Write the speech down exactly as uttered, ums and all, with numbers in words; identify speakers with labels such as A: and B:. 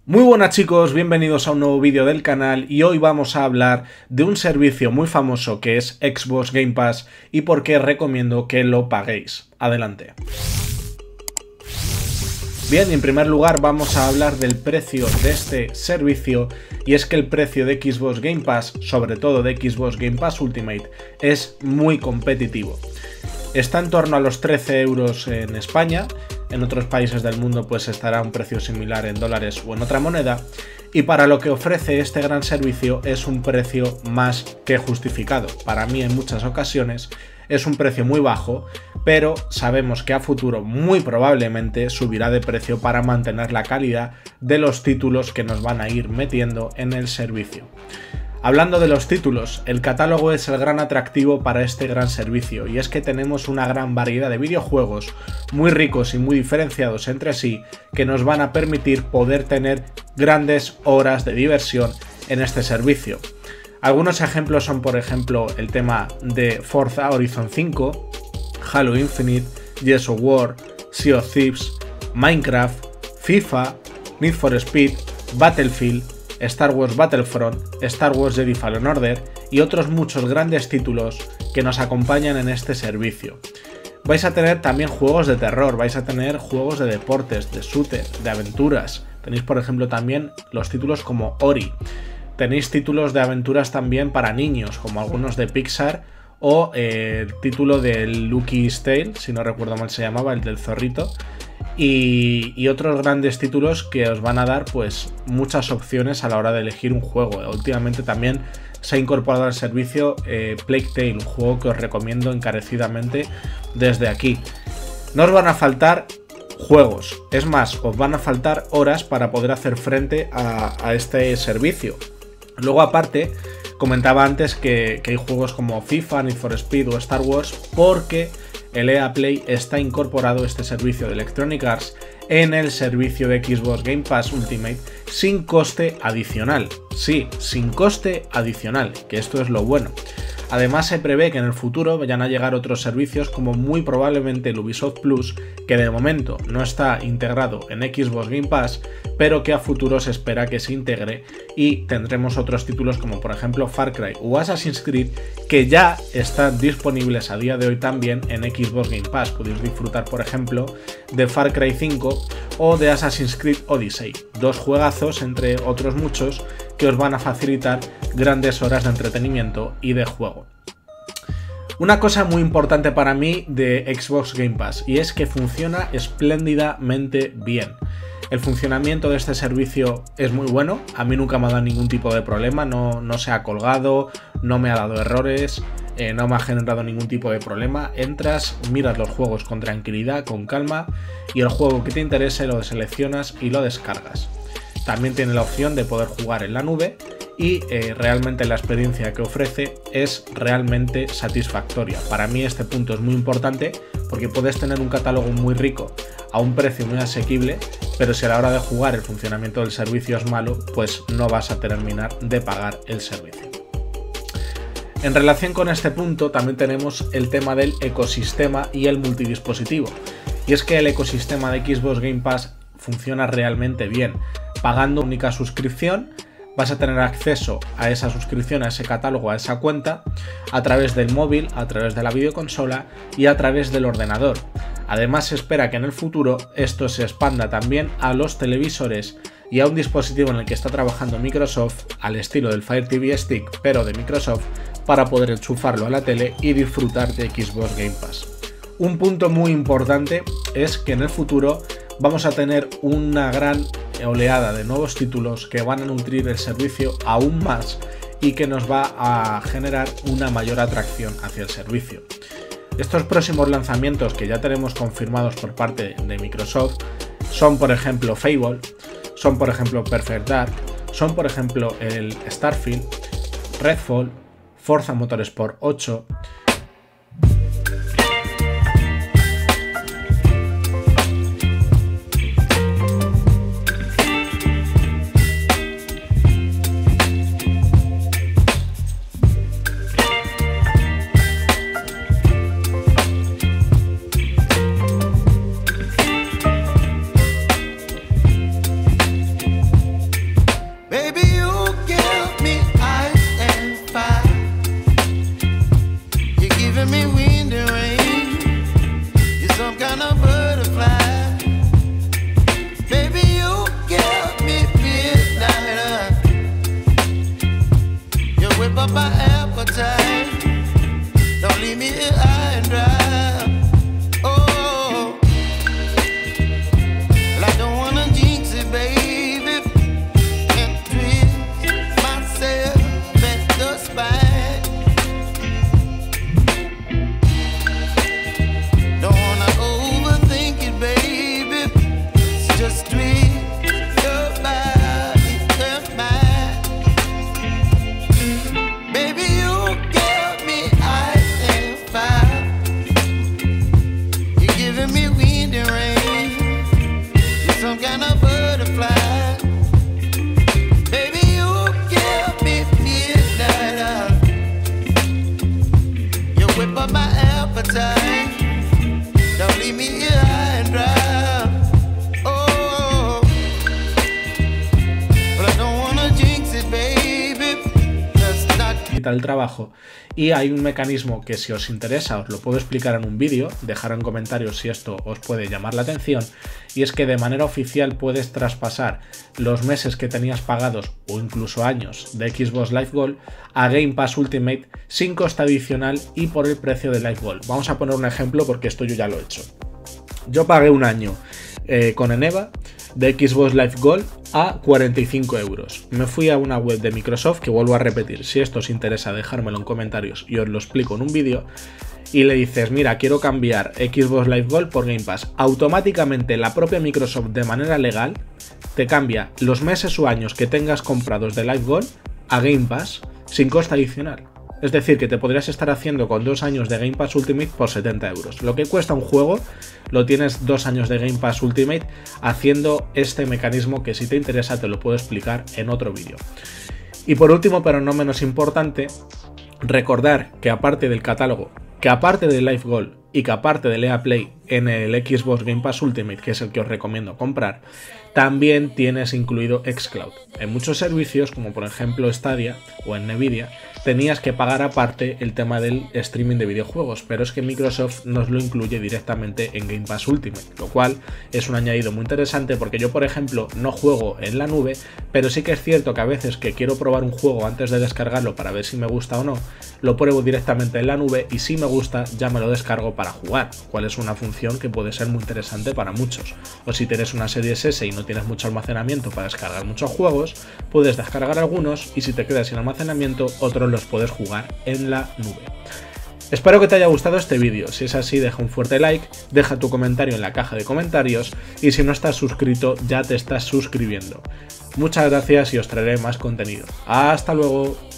A: Muy buenas chicos, bienvenidos a un nuevo vídeo del canal y hoy vamos a hablar de un servicio muy famoso que es Xbox Game Pass y por qué recomiendo que lo paguéis. Adelante. Bien, en primer lugar vamos a hablar del precio de este servicio y es que el precio de Xbox Game Pass, sobre todo de Xbox Game Pass Ultimate, es muy competitivo. Está en torno a los trece euros en España. En otros países del mundo pues estará a un precio similar en dólares o en otra moneda, y para lo que ofrece este gran servicio es un precio más que justificado. Para mí en muchas ocasiones es un precio muy bajo, pero sabemos que a futuro muy probablemente subirá de precio para mantener la calidad de los títulos que nos van a ir metiendo en el servicio. Hablando de los títulos, el catálogo es el gran atractivo para este gran servicio, y es que tenemos una gran variedad de videojuegos muy ricos y muy diferenciados entre sí que nos van a permitir poder tener grandes horas de diversión en este servicio. Algunos ejemplos son, por ejemplo, el tema de Forza Horizon cinco, Halo Infinite, Gears of War, Sea of Thieves, Minecraft, FIFA, Need for Speed, Battlefield, Star Wars Battlefront, Star Wars Jedi Fallen Order y otros muchos grandes títulos que nos acompañan en este servicio. Vais a tener también juegos de terror, vais a tener juegos de deportes, de shooter, de aventuras. Tenéis por ejemplo también los títulos como Ori. Tenéis títulos de aventuras también para niños, como algunos de Pixar o eh, el título de Lucky's Tale, si no recuerdo mal se llamaba, el del zorrito. Y, y otros grandes títulos que os van a dar pues muchas opciones a la hora de elegir un juego. Últimamente también se ha incorporado al servicio eh, Plague Tale, un juego que os recomiendo encarecidamente desde aquí. No os van a faltar juegos, es más, os van a faltar horas para poder hacer frente a, a este servicio. Luego aparte, comentaba antes que, que hay juegos como FIFA, Need for Speed o Star Wars porque el E A Play está incorporado este servicio de Electronic Arts en el servicio de Xbox Game Pass Ultimate sin coste adicional. Sí, sin coste adicional, que esto es lo bueno. Además se prevé que en el futuro vayan a llegar otros servicios como muy probablemente el Ubisoft Plus, que de momento no está integrado en Xbox Game Pass, pero que a futuro se espera que se integre y tendremos otros títulos como por ejemplo Far Cry o Assassin's Creed que ya están disponibles a día de hoy también en Xbox Game Pass. Podéis disfrutar por ejemplo de Far Cry cinco o de Assassin's Creed Odyssey, dos juegazos entre otros muchos que os van a facilitar grandes horas de entretenimiento y de juego. Una cosa muy importante para mí de Xbox Game Pass y es que funciona espléndidamente bien. El funcionamiento de este servicio es muy bueno, a mí nunca me ha dado ningún tipo de problema, no, no se ha colgado, no me ha dado errores, eh, no me ha generado ningún tipo de problema. Entras, miras los juegos con tranquilidad, con calma y el juego que te interese lo seleccionas y lo descargas. También tiene la opción de poder jugar en la nube y eh, realmente la experiencia que ofrece es realmente satisfactoria. Para mí este punto es muy importante porque puedes tener un catálogo muy rico a un precio muy asequible, pero si a la hora de jugar el funcionamiento del servicio es malo, pues no vas a terminar de pagar el servicio. En relación con este punto también tenemos el tema del ecosistema y el multidispositivo. Y es que el ecosistema de Xbox Game Pass funciona realmente bien. Pagando una única suscripción vas a tener acceso a esa suscripción, a ese catálogo, a esa cuenta a través del móvil, a través de la videoconsola y a través del ordenador. Además se espera que en el futuro esto se expanda también a los televisores y a un dispositivo en el que está trabajando Microsoft al estilo del Fire T V Stick pero de Microsoft para poder enchufarlo a la tele y disfrutar de Xbox Game Pass. Un punto muy importante es que en el futuro vamos a tener una gran oleada de nuevos títulos que van a nutrir el servicio aún más y que nos va a generar una mayor atracción hacia el servicio. Estos próximos lanzamientos que ya tenemos confirmados por parte de Microsoft son por ejemplo Fable, son por ejemplo Perfect Dark, son por ejemplo el Starfield, Redfall, Forza Motorsport ocho, facilita el trabajo, y hay un mecanismo que si os interesa os lo puedo explicar en un vídeo, dejar en comentarios si esto os puede llamar la atención, y es que de manera oficial puedes traspasar los meses que tenías pagados o incluso años de Xbox Live Gold a Game Pass Ultimate sin coste adicional y por el precio de Live Gold. Vamos a poner un ejemplo porque esto yo ya lo he hecho. Yo pagué un año eh, con Eneba de Xbox Live Gold a cuarenta y cinco euros. Me fui a una web de Microsoft, que vuelvo a repetir, si esto os interesa dejármelo en comentarios y os lo explico en un vídeo, y le dices, mira, quiero cambiar Xbox Live Gold por Game Pass. Automáticamente la propia Microsoft, de manera legal, te cambia los meses o años que tengas comprados de Live Gold a Game Pass sin coste adicional. Es decir, que te podrías estar haciendo con dos años de Game Pass Ultimate por setenta euros. Lo que cuesta un juego, lo tienes dos años de Game Pass Ultimate haciendo este mecanismo que si te interesa te lo puedo explicar en otro vídeo. Y por último, pero no menos importante, recordar que aparte del catálogo, que aparte de Live Gold y que aparte del E A Play en el Xbox Game Pass Ultimate, que es el que os recomiendo comprar, también tienes incluido xCloud. En muchos servicios, como por ejemplo Stadia o en Nvidia, tenías que pagar aparte el tema del streaming de videojuegos, pero es que Microsoft nos lo incluye directamente en Game Pass Ultimate, lo cual es un añadido muy interesante porque yo, por ejemplo, no juego en la nube, pero sí que es cierto que a veces que quiero probar un juego antes de descargarlo para ver si me gusta o no, lo pruebo directamente en la nube y si me gusta ya me lo descargo para jugar, cual es una función que puede ser muy interesante para muchos. O si tienes una Series S y no tienes mucho almacenamiento para descargar muchos juegos, puedes descargar algunos y si te quedas sin almacenamiento, otros los puedes jugar en la nube. Espero que te haya gustado este vídeo. Si es así, deja un fuerte like, deja tu comentario en la caja de comentarios y si no estás suscrito, ya te estás suscribiendo. Muchas gracias y os traeré más contenido. ¡Hasta luego!